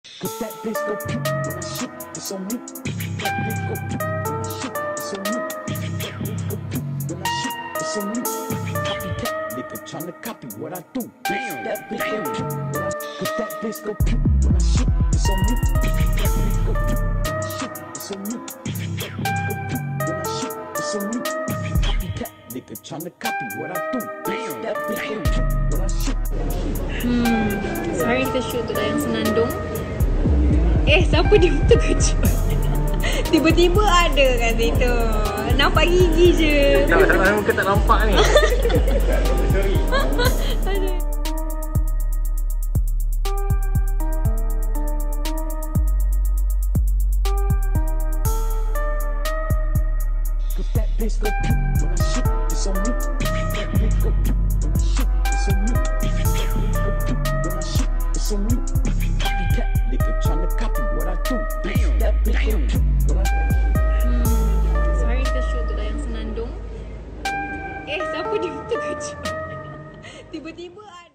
Cause that bitch go pew when I shoot, it's on me. That bitch go pew when I shoot, it's on me. That bitch go pew when I shoot, it's on me. Copycat, nigga tryna copy what I do. Damn, that bitch go pew when I shoot. Cause that bitch go pew when I shoot, it's on me. That bitch go pew when I shoot, it's on me. That bitch go pew when I shoot, it's on me. Copycat, nigga tryna copy what I do. Damn, that bitch go pew when I shoot. Hari kita shoot tu dah yang Senandung. Siapa dia terkejut? Tiba-tiba ada kat situ. Nampak gigi je. Salah muka tak nampak ni. Sorry. Aduh. Cause that bitch go pew when I shoot, it's on me. That bitch go pew when I shoot, it's on me. That bitch go pew when I shoot, it's on me. Copycat, nigga tryna copy what I do. Damn, that bitch go pew when I Hari kita shoot tu dah yang Senandung. Siapa dia terkejut? Tiba-tiba ada.